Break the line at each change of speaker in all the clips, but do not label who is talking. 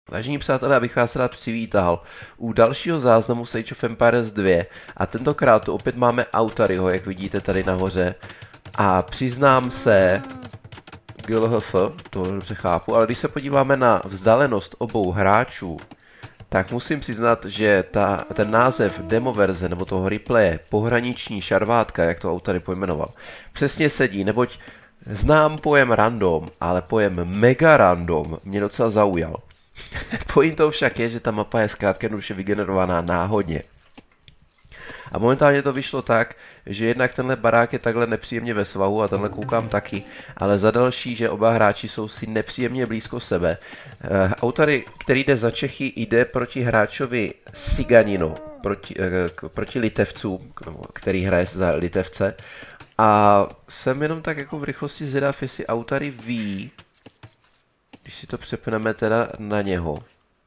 Vážení přátelé, abych vás rád přivítal u dalšího záznamu Age of Empires 2 a tentokrát tu opět máme Autaryho, jak vidíte tady nahoře. A přiznám se, GLHF, to dobře chápu, ale když se podíváme na vzdálenost obou hráčů, tak musím přiznat, že ten název demo verze nebo toho replaye, pohraniční šarvátka, jak to Autary pojmenoval, přesně sedí, neboť znám pojem random, ale pojem mega random mě docela zaujal. Pointou však je, že ta mapa je zkrátka jednoduše vygenerovaná náhodně. A momentálně to vyšlo tak, že jednak tenhle barák je takhle nepříjemně ve svahu a tenhle koukám taky, ale za další, že oba hráči jsou si nepříjemně blízko sebe. Autary, který jde za Čechy, jde proti hráčovi Siganino, proti Litevcům, který hraje za Litevce. A jsem jenom tak jako v rychlosti zvědav, jestli Autary ví, když si to přepneme teda na něho.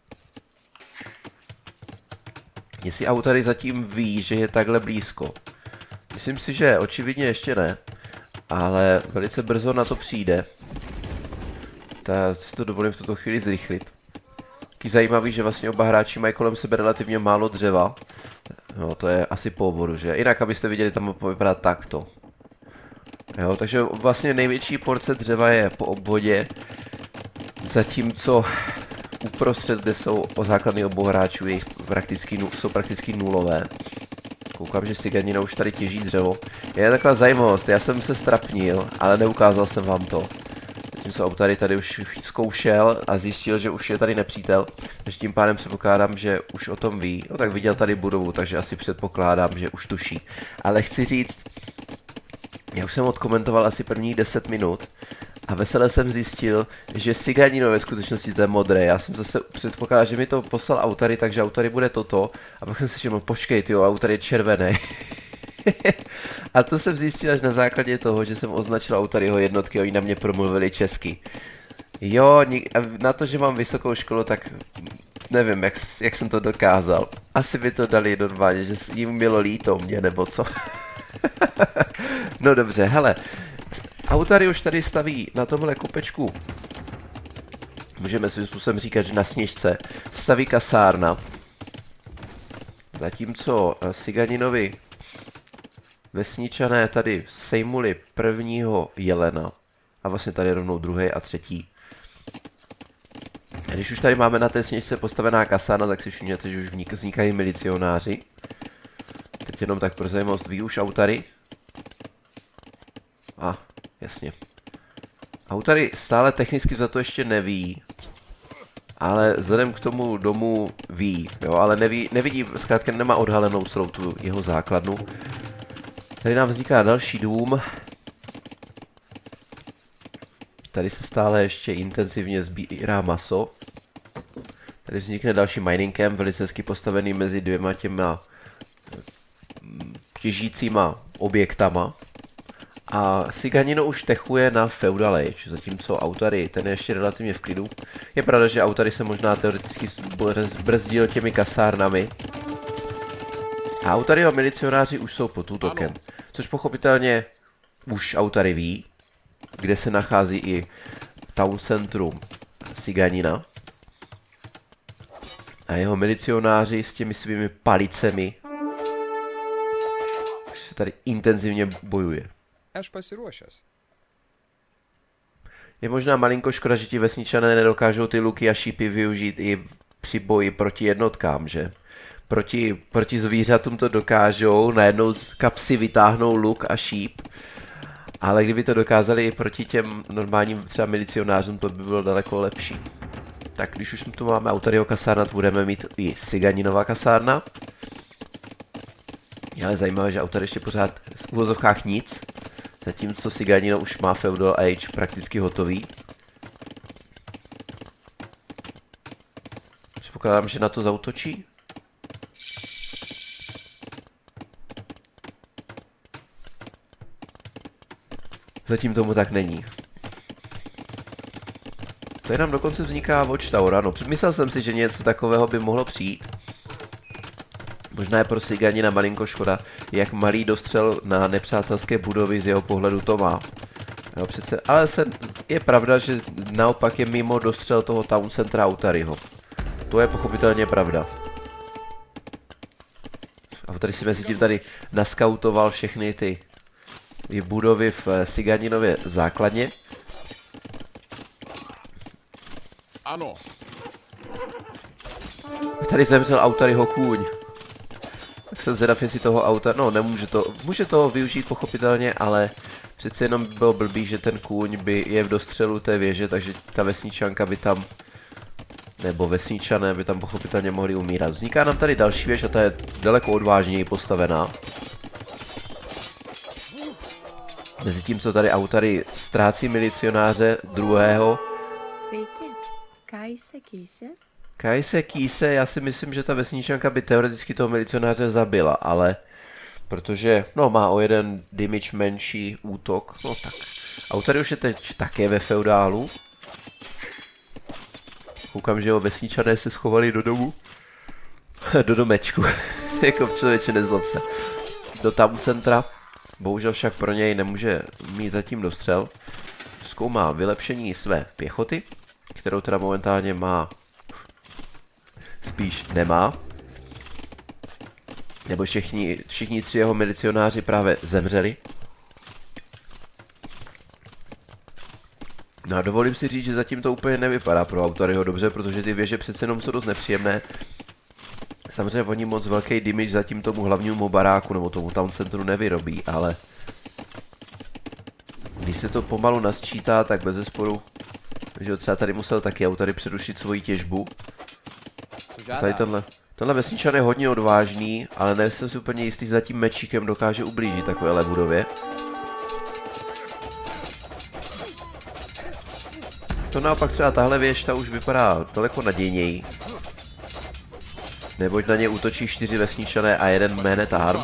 Jestli Autary zatím ví, že je takhle blízko. Myslím si, že očividně ještě ne, ale velice brzo na to přijde. Tak si to dovolím v tuto chvíli zrychlit. Taky zajímavý, že vlastně oba hráči mají kolem sebe relativně málo dřeva. No, to je asi po vodu, že? Jinak, abyste viděli, tam vypadá takto. Jo, takže vlastně největší porce dřeva je po obvodě, zatímco uprostřed, kde jsou o základny obou hráčů, jsou prakticky nulové. Koukám, že Siganino už tady těží dřevo. Je taková zajímavost, já jsem se strapnil, ale neukázal jsem vám to. Zatímco Autary tady už zkoušel a zjistil, že už je tady nepřítel. Takže tím pádem předpokládám, že už o tom ví. No tak viděl tady budovu, takže asi předpokládám, že už tuší. Ale chci říct, já už jsem odkomentoval asi prvních 10 minut. A veselé jsem zjistil, že Siganino ve skutečnosti to je modré. Já jsem zase předpokládal, že mi to poslal Autary, takže Autary bude toto. A pak jsem si řekl, počkej, tyjo, Autary je červený. A to jsem zjistil až na základě toho, že jsem označil Autaryho jednotky a oni na mě promluvili česky. Jo, na to, že mám vysokou školu, tak nevím, jak jsem to dokázal. Asi by to dali normálně, že jim bylo líto mě, nebo co. No dobře, hele. Autary už tady staví na tomhle kopečku, můžeme svým způsobem říkat, že na Sněžce, staví kasárna. Zatímco Siganinovi vesničané tady sejmuli prvního jelena. A vlastně tady rovnou druhý a třetí. A když už tady máme na té Sněžce postavená kasárna, tak si všimněte, že už vznikají milicionáři. Teď jenom tak pro zajímavost, ví už Autary? Jasně. Autary stále technicky za to ještě neví, ale vzhledem k tomu domu ví, jo, ale nevidí, zkrátka nemá odhalenou celou tu jeho základnu. Tady nám vzniká další dům. Tady se stále ještě intenzivně sbírá maso. Tady vznikne další mining camp, velice hezky postavený mezi dvěma těma těžícíma objektama. A Siganino už techuje na Feudal Age, zatímco Autary, ten je ještě relativně v klidu. Je pravda, že Autary se možná teoreticky brzdil těmi kasárnami. A Autaryho milicionáři už jsou pod útokem, což pochopitelně už Autary ví, kde se nachází i town centrum Siganina. A jeho milicionáři s těmi svými palicemi už se tady intenzivně bojuje. Je možná malinko škoda, že ti vesničané nedokážou ty luky a šípy využít i při boji proti jednotkám, že? Proti zvířatům to dokážou, najednou z kapsy vytáhnou luk a šíp, ale kdyby to dokázali i proti těm normálním třeba milicionářům, to by bylo daleko lepší. Tak když už tu máme Autaryho kasárna, budeme mít i Siganinova kasárna. Je ale zajímavé, že Autary ještě pořád v uvozovkách nic. Zatímco Siganino už má Feudal Age prakticky hotový. Předpokládám, že na to zaútočí. Zatím tomu tak není. Tady nám dokonce vzniká Watchtower, ano. Předmyslel jsem si, že něco takového by mohlo přijít. Možná je pro Siganina malinko škoda, jak malý dostřel na nepřátelské budovy z jeho pohledu to má. Jo, přece, ale je pravda, že naopak je mimo dostřel toho town centra Autaryho. To je pochopitelně pravda. A tady si mezi tím tady naskautoval všechny ty budovy v Siganinově základně.
Ano.
Tady zemřel Autaryho kůň. Tak jsem zvědav, jestli toho auta... No, může to využít pochopitelně, ale přece jenom by bylo blbý, že ten kůň by je v dostřelu té věže, takže ta vesničanka by tam... Nebo vesničané by tam pochopitelně mohli umírat. Vzniká nám tady další věž a ta je daleko odvážněji postavená. Mezitím, co tady Autary ztrácí milicionáře druhého. Kajse Kýse, já si myslím, že ta vesničanka by teoreticky toho milicionáře zabila, ale protože, no, má o jeden damage menší útok, no tak. Autary už je teď také ve feudálu. Koukám, že jeho vesničané se schovali do domu. Do domečku. Jako člověče, nezlob se. Do town centra. Bohužel však pro něj nemůže mít zatím dostřel. Zkoumá vylepšení své pěchoty, kterou teda momentálně má. Spíš nemá. Nebo všichni tři jeho milicionáři právě zemřeli. No a dovolím si říct, že zatím to úplně nevypadá pro Autaryho dobře, protože ty věže přece jenom jsou dost nepříjemné. Samozřejmě oni moc velký damage zatím tomu hlavnímu baráku nebo tomu town centru nevyrobí, ale když se to pomalu nasčítá, tak bezesporu, že třeba tady musel taky Autary přerušit svoji těžbu. Tady tenhle vesničan je hodně odvážný, ale nejsem si úplně jistý, že za tím mečíkem dokáže ublížit takovéhle budově. To naopak třeba tahle věž, ta už vypadá daleko nadějněji. Neboť na ně útočí 4 vesničané a 1 Man at Arms.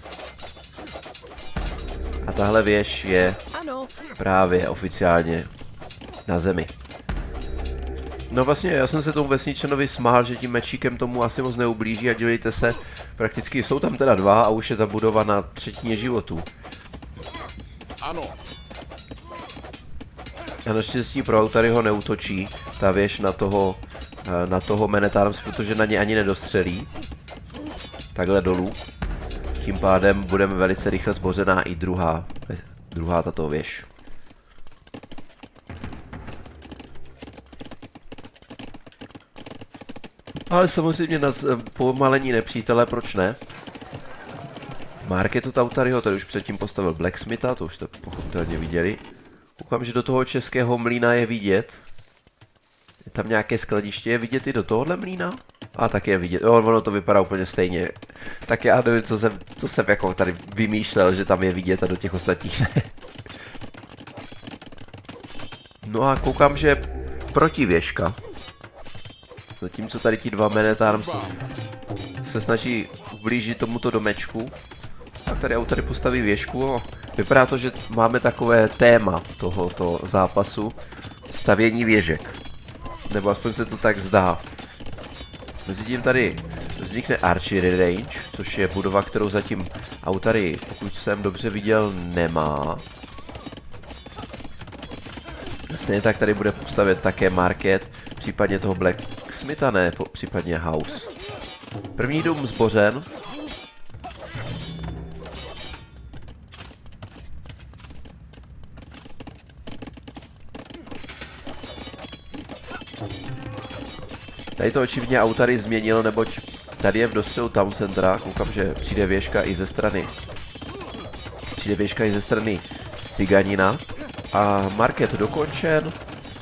A tahle věž je právě oficiálně na zemi. No vlastně, já jsem se tomu vesničanovi smál, že tím mečíkem tomu asi moc neublíží a dívejte se, prakticky jsou tam teda 2 a už je ta budova na třetině životů.
Ano.
A naštěstí pro Autaryho neútočí ta věž na toho Man at Arms, protože na ně ani nedostřelí. Takhle dolů. Tím pádem budeme velice rychle zbořená i druhá tato věž. Ale samozřejmě na pomalení nepřítele, proč ne? Marketu Autaryho, tady už předtím postavil Blacksmitha, to už jste pochopitelně viděli. Koukám, že do toho českého mlýna je vidět. Je tam nějaké skladiště, je vidět i do tohohle mlýna? A tak je vidět, jo, ono to vypadá úplně stejně. Tak já nevím, co jsem jako tady vymýšlel, že tam je vidět a do těch ostatních ne. No a koukám, že protivěžka. Zatímco tady ti 2 Man at Arms se snaží ublížit tomuto domečku. Tak tady Autary postaví věžku. No, vypadá to, že máme takové téma tohoto zápasu. Stavění věžek. Nebo aspoň se to tak zdá. Mezitím tady vznikne Archery Range, což je budova, kterou zatím Autary, pokud jsem dobře viděl, nemá. Stejně tak tady bude postavět také market, případně toho Blacksmitha, ne, případně house. První dům zbořen. Tady to očividně Autary změnil, neboť tady je v dostřelu town centra. Koukám, že přijde věžka i ze strany Siganina. A market dokončen.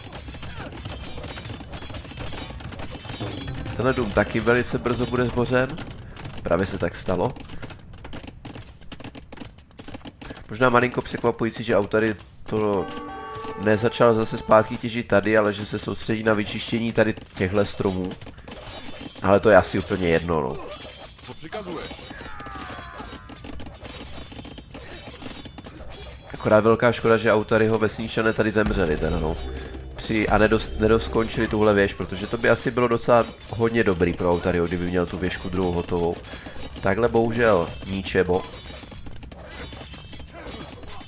Tenhle dům taky velice brzo bude zbořen. Právě se tak stalo. Možná malinko překvapující, že Autary to nezačal zase zpátky těžit tady, ale že se soustředí na vyčištění tady těchto stromů. Ale to je asi úplně jedno, no.
Co přikazuje?
Akorát velká škoda, že Autaryho vesničané tady zemřeli, teda no. A nedoskončili tuhle věž, protože to by asi bylo docela hodně dobrý pro Autaryho, kdyby měl tu věžku druhou hotovou. Takhle bohužel ničebo.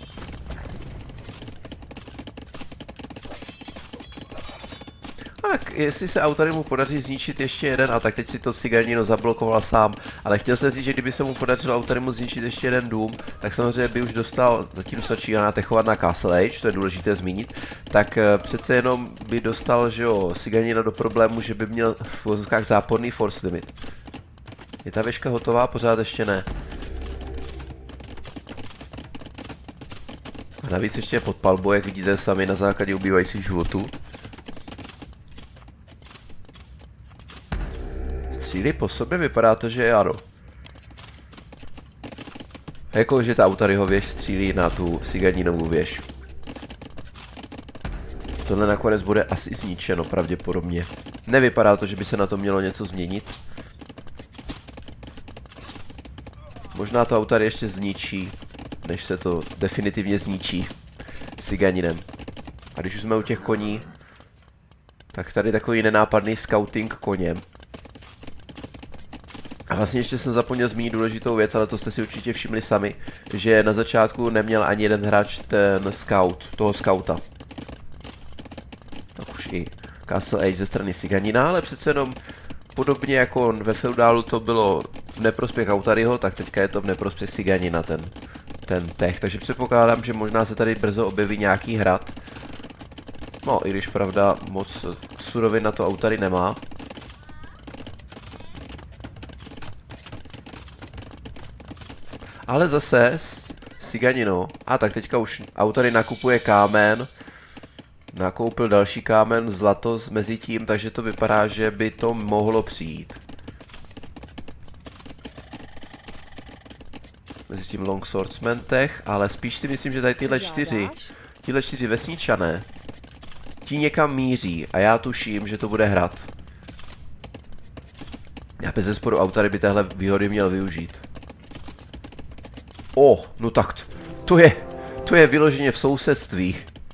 Tak jestli se Autarimu podaří zničit ještě jeden, a tak teď si to Siganino zablokoval sám, ale chtěl jsem říct, že kdyby se mu podařilo Autarimu zničit ještě jeden dům, tak samozřejmě by už dostal, zatímco začíná natechovat na Castle Age, to je důležité zmínit, tak přece jenom by dostal, že jo, Siganino do problému, že by měl v vozovkách záporný force limit. Je ta věžka hotová? Pořád ještě ne. A navíc ještě pod palbou, jak vidíte sami na základě ubývajících životů. Střílí po sobě, vypadá to, že ano. Jako, že ta Autariho věž střílí na tu Siganinovu věž. Tohle nakonec bude asi zničeno, pravděpodobně. Nevypadá to, že by se na to mělo něco změnit. Možná to Autari ještě zničí, než se to definitivně zničí Siganinem. A když už jsme u těch koní, tak tady takový nenápadný scouting koněm. A vlastně ještě jsem zapomněl zmínit důležitou věc, ale to jste si určitě všimli sami, že na začátku neměl ani jeden hráč ten scout, toho scouta. Tak už i Castle Age ze strany Siganina, ale přece jenom podobně jako ve feudálu to bylo v neprospěch Autariho, tak teďka je to v neprospěch Siganina ten tech. Takže předpokládám, že možná se tady brzo objeví nějaký hrad. No, i když pravda moc surovin na to Autari nemá. Ale zase Siganino. A tak teďka už Autari nakupuje kámen. Nakoupil další kámen, zlato mezi tím, takže to vypadá, že by to mohlo přijít. Mezi tím Longswordsman tech, ale spíš si myslím, že tady tyhle čtyři vesničané, ti někam míří a já tuším, že to bude hrad. Já bez zesporu Autari by téhle výhody měl využít. No tak to je vyloženě v sousedství.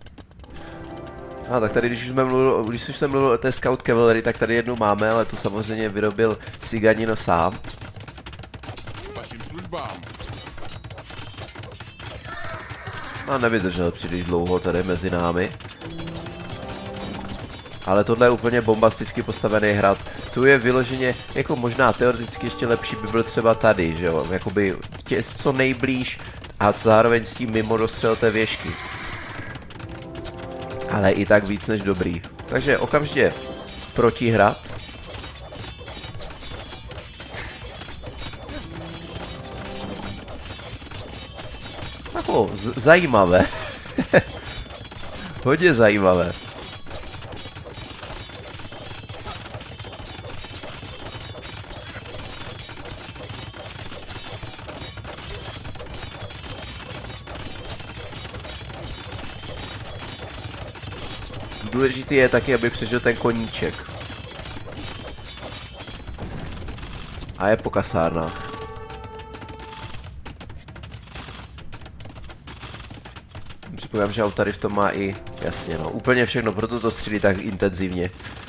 Tak tady, když už jsem mluvil o té Scout Cavalry, tak tady jednu máme, ale tu samozřejmě vyrobil Siganino sám.
Vašim službám.
A nevydržel příliš dlouho tady mezi námi. Ale tohle je úplně bombasticky postavený hrad. Tu je vyloženě, jako možná teoreticky ještě lepší by byl třeba tady, že jo, jakoby co nejblíž a zároveň s tím mimo dostřel té věžky. Ale i tak víc než dobrý. Takže okamžitě protihrad. Tako, zajímavé. Hodně zajímavé. Důležitý je taky, aby přežil ten koníček. A je po kasárnách. Připomínám, že Autari v tom má i, jasně no, úplně všechno, proto to střílí tak intenzivně.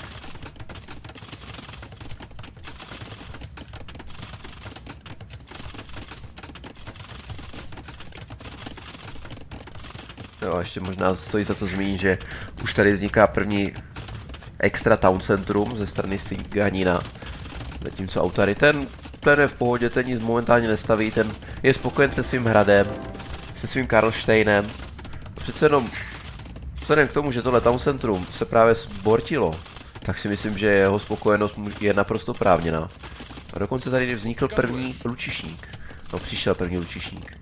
Jo, a ještě možná stojí za to zmínit, že už tady vzniká první extra town centrum ze strany Siganina. Zatímco Autari, ten je v pohodě, ten nic momentálně nestaví, ten je spokojen se svým hradem, se svým Karlštejnem. Přece jenom, vzhledem k tomu, že tohle town centrum se právě zbortilo, tak si myslím, že jeho spokojenost je naprosto právněná. A dokonce tady vznikl první lučišník. No, přišel první lučišník.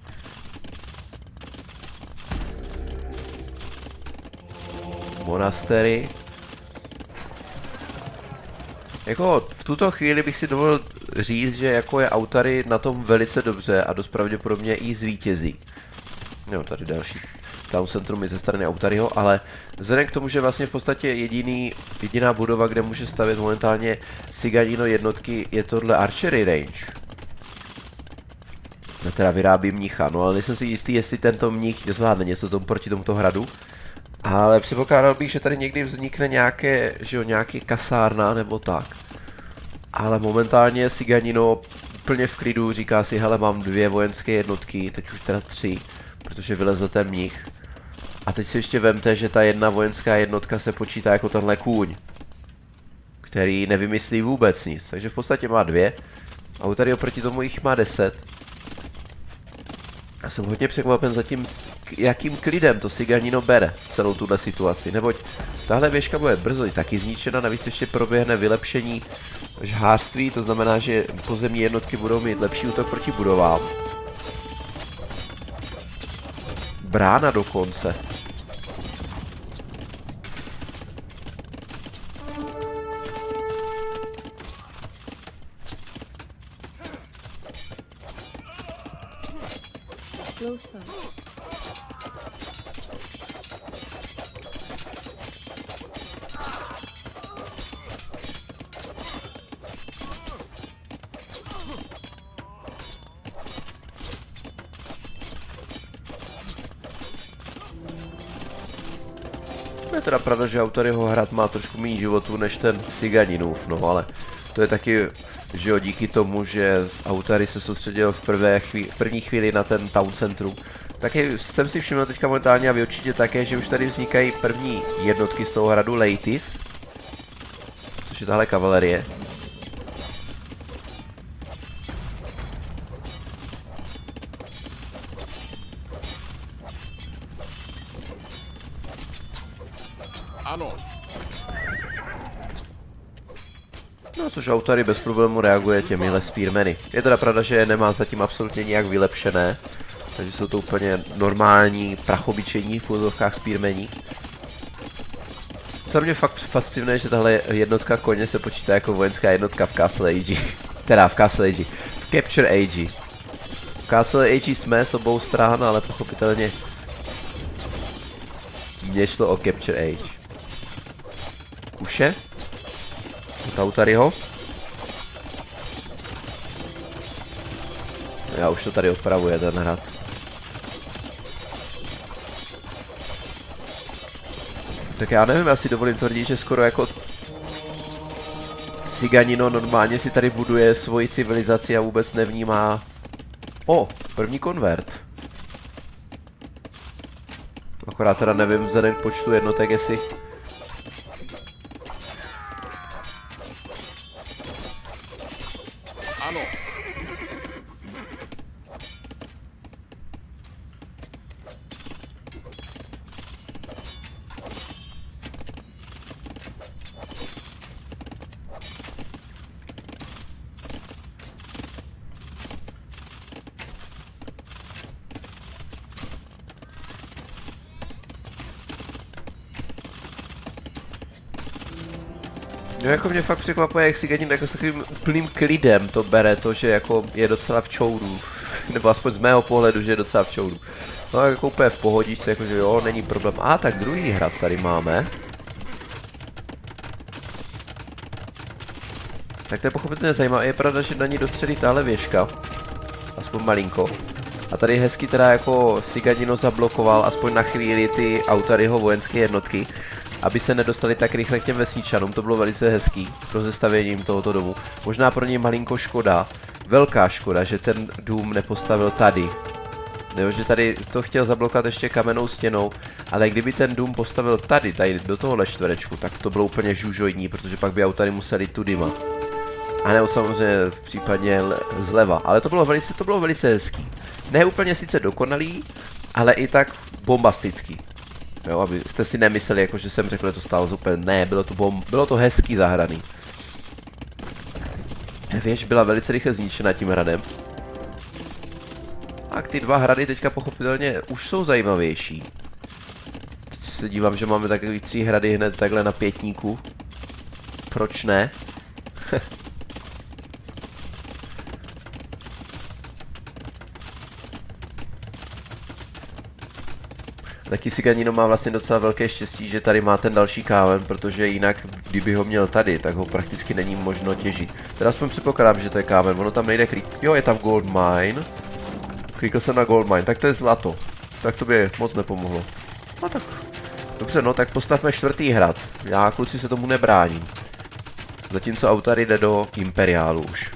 Monastery. Jako v tuto chvíli bych si dovolil říct, že jako je Autari na tom velice dobře a dost pravděpodobně i zvítězí. Jo, tady další town centrum je ze strany Autariho, ale vzhledem k tomu, že vlastně v podstatě jediná budova, kde může stavět momentálně Siganino jednotky, je tohle archery range. No teda vyrábí mnicha, no ale nejsem si jistý, jestli tento mnich zvládne něco proti tomuto hradu. Ale předpokládal bych, že tady někdy vznikne nějaký kasárna nebo tak. Ale momentálně Siganino úplně v klidu říká si, hele, mám 2 vojenské jednotky, teď už teda 3, protože vylezl ten mnich. A teď si ještě vemte, že ta jedna vojenská jednotka se počítá jako tenhle kůň. který nevymyslí vůbec nic. Takže v podstatě má 2. A tady oproti tomu jich má 10. Já jsem hodně překvapen zatím, jakým klidem to Siganino bere celou tuhle situaci. Neboť tahle věžka bude brzo taky zničena, navíc ještě proběhne vylepšení žhářství, to znamená, že pozemní jednotky budou mít lepší útok proti budovám. Brána dokonce.
Closer.
Je teda pravda, že Autoriho hrad má trošku méně životů než ten Siganinův, no ale to je taky, že jo, díky tomu, že Autori se soustředil v první chvíli na ten town centrum. Taky jsem si všiml teďka momentálně a vy určitě také, že už tady vznikají první jednotky z toho hradu Leitis, což je tahle kavalerie.
Ano.
No, což Autori bez problému reaguje těmihle spearmeny. Je teda pravda, že je nemá zatím absolutně nijak vylepšené, takže jsou to úplně normální, prachobyčení v úzovkách spearmení. Co mě fakt fascinuje, že tahle jednotka koně se počítá jako vojenská jednotka v Castle Age. Teda v Castle Age. V Capture Age. V Castle Age jsme s obou stran, ale pochopitelně mně šlo o Capture Age. Kuše. Tautaryho. Já už to tady opravuje ten hrad. Tak já nevím, já si dovolím tvrdit, že skoro jako Siganino normálně si tady buduje svoji civilizaci a vůbec nevnímá... O, první konvert. Akorát teda nevím vzhledem k počtu jednotek, jestli...
Ano.
No jako mě fakt překvapuje, jak Siganin jako s takovým úplným klidem to bere, to, že jako je docela v čoudu. Nebo aspoň z mého pohledu, že je docela v čoudu. No jako úplně v pohodičce, jako že jo, není problém. A tak druhý hrad tady máme. Tak to je pochopitelně zajímavé, je pravda, že na ní dostřelí tahle věžka. Aspoň malinko. A tady hezky teda jako Siganino zablokoval aspoň na chvíli ty Autoriho vojenské jednotky, aby se nedostali tak rychle k těm vesničanům, to bylo velice hezký rozestavěním tohoto domu. Možná pro něj malinko škoda, velká škoda, že ten dům nepostavil tady. Jo, že tady to chtěl zablokovat ještě kamennou stěnou, ale kdyby ten dům postavil tady do tohohle čtverečku, tak to bylo úplně žužojní, protože pak by Autori museli tudyma. A nebo samozřejmě v případě zleva, ale to bylo velice hezký. Ne úplně sice dokonalý, ale i tak bombastický. Jo, abyste si nemysleli, jako že jsem řekl, že to stálo úplně, ne, bylo to hezký zahraný. Věž byla velice rychle zničena tím hradem. A ty dva hrady teďka pochopitelně už jsou zajímavější. Teď se dívám, že máme takový 3 hrady hned takhle na pětníku. Proč ne? Taky Siganino má vlastně docela velké štěstí, že tady má ten další kámen, protože jinak, kdyby ho měl tady, tak ho prakticky není možno těžit. Teda aspoň předpokládám, že to je kámen, ono tam nejde jo, je tam gold mine. Klikl jsem na gold mine, tak to je zlato. Tak to by moc nepomohlo. No tak, dobře, no tak postavme 4. hrad. Já kluci se tomu nebráním. Zatímco Autori jde do Imperiálu už.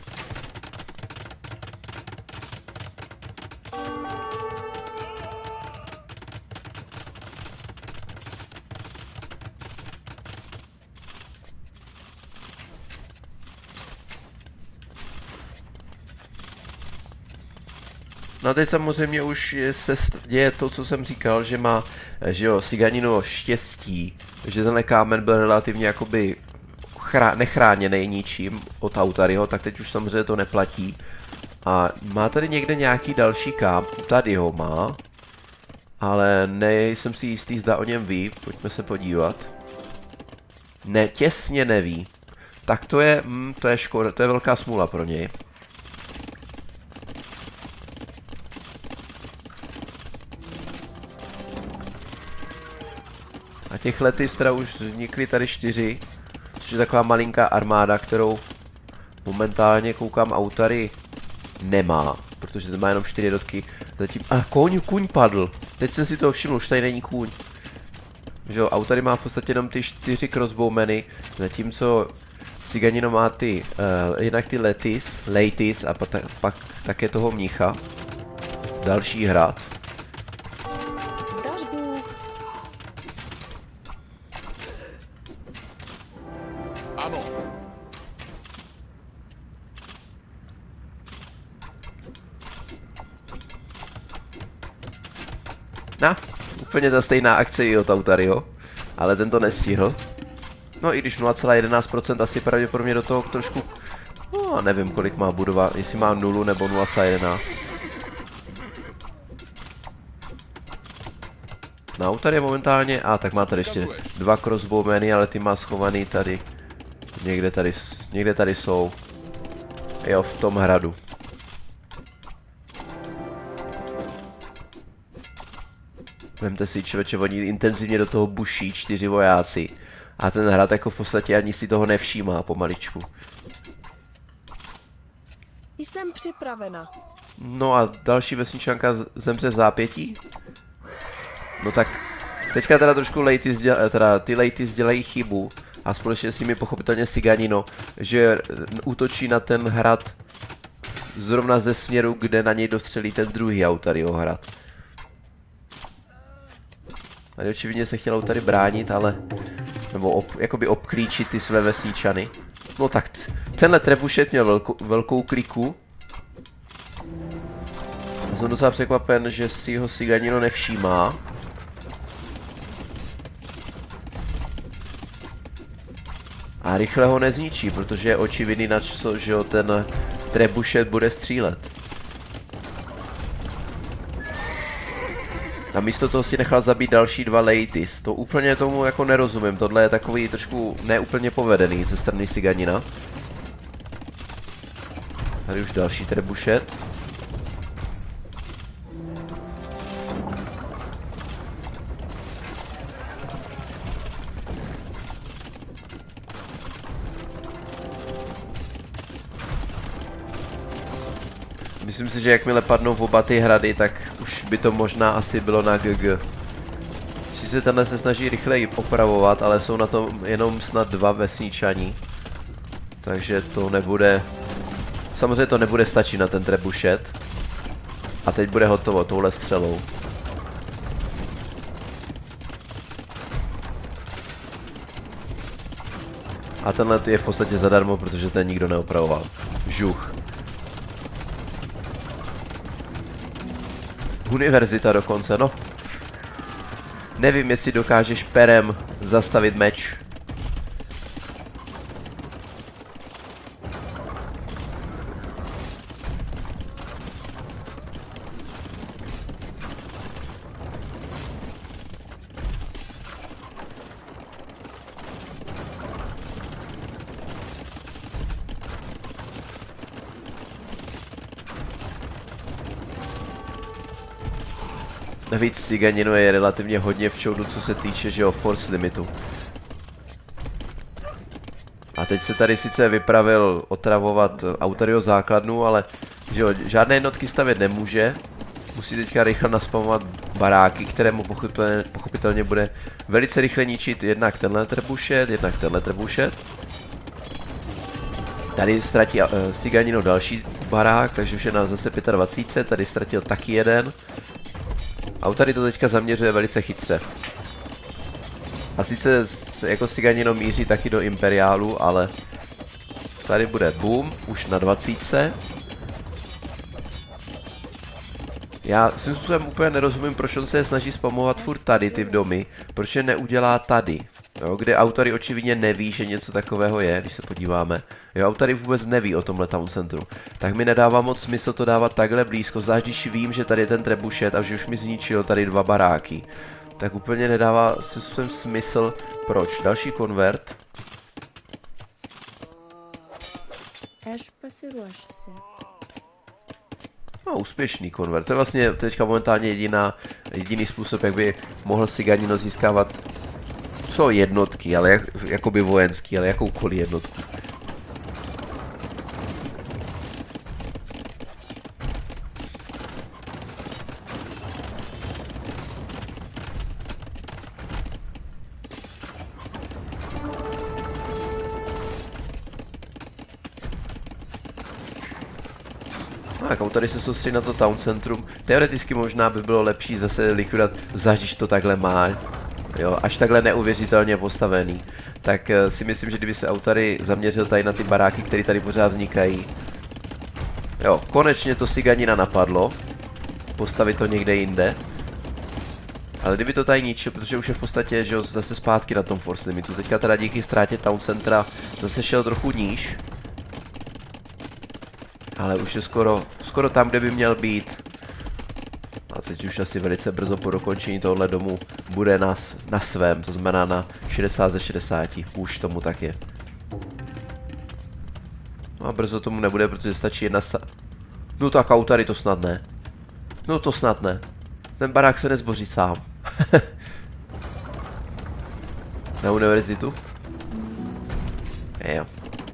No a teď samozřejmě už se děje to, co jsem říkal, že má, že jo, Siganino štěstí, že tenhle kámen byl relativně jakoby nechráněný ničím od Autaryho, tak teď už samozřejmě to neplatí. A má tady někde nějaký další kámen, tady ho má, ale nejsem si jistý, zda o něm ví, pojďme se podívat. Ne, těsně neví. Tak to je škoda, to je velká smůla pro něj. A těch letis teda už vznikly tady 4, což je taková malinká armáda, kterou momentálně koukám Autary nemá, protože ten má jenom 4 jednotky. Zatím, kůň padl, teď jsem si toho všiml, už tady není kůň. Že jo, Autary má v podstatě jenom ty 4 crossbowmeny, zatímco Siganino má ty, jednak ty Leitis a pak také toho mnicha. Další hrad.
Ano.
Úplně ta stejná akce i od Autaryho, ale ten to nestihl. No i když 0,11% asi pravděpodobně do toho trošku, no nevím kolik má budova, jestli má 0 nebo 0,11. Na Autary je momentálně, tak má tady ještě 2 crossbowmeny, ale ty má schovaný tady, někde tady jsou, jo, v tom hradu. Vemte si, člověče, oni intenzivně do toho buší 4 vojáci. A ten hrad jako v podstatě ani si toho nevšímá pomaličku.
Jsem připravena.
No a další vesničanka zemře v zápětí? No tak, teďka teda trošku ty Leitis dělají chybu. A společně s nimi pochopitelně Siganino, že útočí na ten hrad zrovna ze směru, kde na něj dostřelí ten druhý Autaryho hrad. Tady očividně se chtěl Autary bránit, ale... Nebo jakoby obklíčit ty své vesničany. No tak, tenhle trebušet měl velkou kliku. A jsem docela překvapen, že si ho Siganino nevšímá. A rychle ho nezničí, protože je očividný, na co, že ten trebušet bude střílet. A místo toho si nechal zabít další 2 Leitis. To úplně tomu jako nerozumím, tohle je takový trošku neúplně povedený ze strany Siganina. Tady už další trebušet. Myslím si, že jakmile padnou oba ty hrady, tak už by to možná asi bylo na GG. Všichni se tenhle se snaží rychleji opravovat, ale jsou na tom jenom snad 2 vesničani. Takže to nebude... Samozřejmě to nebude stačit na ten trebušet. A teď bude hotovo touhle střelou. A tenhle je v podstatě zadarmo, protože ten nikdo neopravoval. Žuch. Univerzita dokonce, no. Nevím, jestli dokážeš perem zastavit meč. Navíc Siganino je relativně hodně v čoudu, co se týče, že jo, force limitu. A teď se tady sice vypravil otravovat Autaryho základnu, ale že jo, žádné jednotky stavět nemůže. Musí teďka rychle naspamovat baráky, které mu pochopitelně bude velice rychle ničit jednak tenhle trebušet, jednak tenhle trebušet. Tady ztratí Siganino další barák, takže už je na zase 25, tady ztratil taky jeden. Autary to teďka zaměřuje velice chytře. A sice jako Siganino míří taky do Imperiálu, ale tady bude boom, už na 20. Já svým způsobem úplně nerozumím, proč on se snaží spamovat furt tady ty domy, proč je neudělá tady, jo, kde autory očividně neví, že něco takového je, když se podíváme. Jo, autory vůbec neví o tomhle town centru. Tak mi nedává moc smysl to dávat takhle blízko, zvlášť když vím, že tady je ten trebušet a že už mi zničil tady 2 baráky. Tak úplně nedává smysl, proč. Další konvert. No, úspěšný konvert. To je vlastně teďka momentálně jediný způsob, jak by mohl Siganino získávat co jednotky, ale jakoby vojenský, ale jakoukoliv jednotku. Tak, tady se soustředí na to town centrum. Teoreticky možná by bylo lepší zase likvidat, zvlášť když to takhle má, jo, až takhle neuvěřitelně postavený. Tak si myslím, že kdyby se Autary zaměřil tady na ty baráky, které tady pořád vznikají. Jo, konečně to Siganina napadlo. Postavit to někde jinde. Ale kdyby to tady ničil, protože už je v podstatě, že jo, zase zpátky na tom force limitu. Teďka teda díky ztrátě town centra zase šel trochu níž. Ale už je skoro tam, kde by měl být. A teď už asi velice brzo po dokončení tohohle domu bude na svém, to znamená na 60 ze 60. Už tomu tak je. No a brzo tomu nebude, protože stačí jedna No tak Autary to snad ne. No to snad ne. Ten barák se nezboří sám. Na univerzitu? Jo.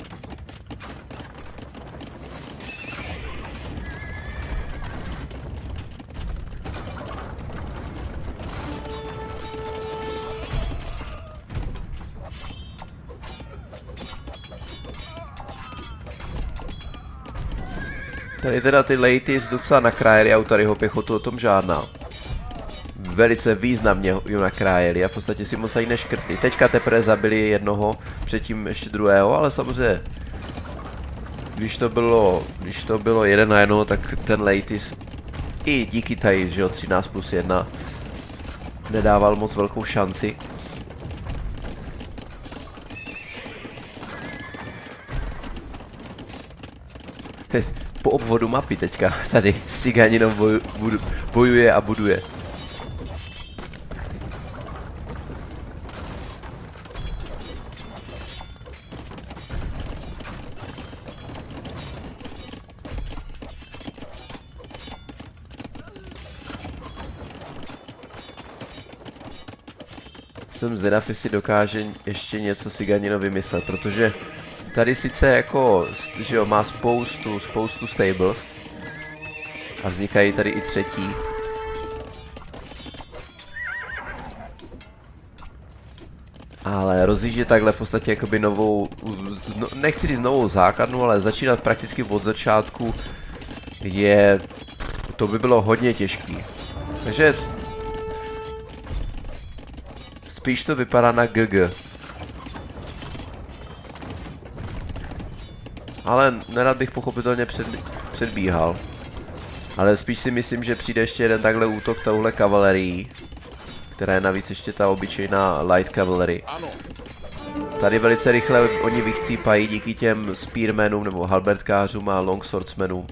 Tady teda ty ladies docela nakrájeli Autaryho pěchotu, o tom žádná. Velice významně ju nakrájeli a v podstatě si moc ani neškrtli. Teďka teprve zabili jednoho, předtím ještě druhého, ale samozřejmě když to bylo 1 na 1, tak ten ladies i díky tady, že jo, 13+1 nedával moc velkou šanci. Po obvodu mapy teďka tady Siganino bojuje a buduje. Jsem zvědav, jestli dokáže ještě něco Siganino vymyslet, protože tady sice jako, že jo, má spoustu stables a vznikají tady i třetí. Ale rozjíždět takhle v podstatě jakoby novou, no, nechci říct novou základnu, ale začínat prakticky od začátku to by bylo hodně těžký. Takže spíš to vypadá na GG. Ale nerad bych pochopitelně předbíhal. Ale spíš si myslím, že přijde ještě jeden takhle útok touhle kavalerií, která je navíc ještě ta obyčejná light cavalry. Tady velice rychle oni vychcípají díky těm spearmanům nebo halbertkářům a longswordsmanům.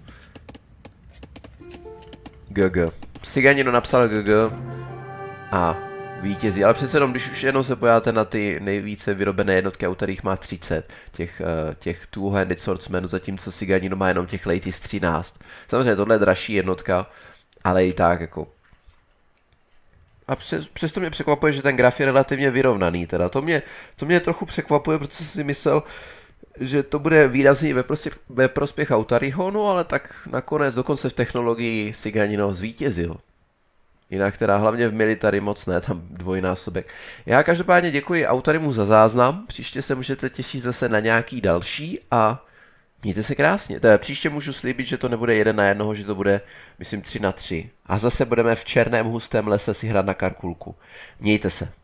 GG. Siganino napsal GG a vítězí, ale přece jenom, když už jenom se pojádáte na ty nejvíce vyrobené jednotky, u kterých má 30, těch two-handed swordsmanů, zatímco Siganino má jenom těch ladies 13. Samozřejmě tohle je dražší jednotka, ale i tak jako. A přesto mě překvapuje, že ten graf je relativně vyrovnaný, teda. To mě trochu překvapuje, protože jsem si myslel, že to bude výrazně ve prospěch Autaryho, no ale tak nakonec dokonce v technologii Siganino zvítězil. Jinak teda hlavně v military moc ne, tam dvojnásobek. Já každopádně děkuji Autarymu za záznam, příště se můžete těšit zase na nějaký další a mějte se krásně. Teda příště můžu slíbit, že to nebude 1 na 1, že to bude, myslím, 3 na 3. A zase budeme v černém hustém lese si hrát na karkulku. Mějte se.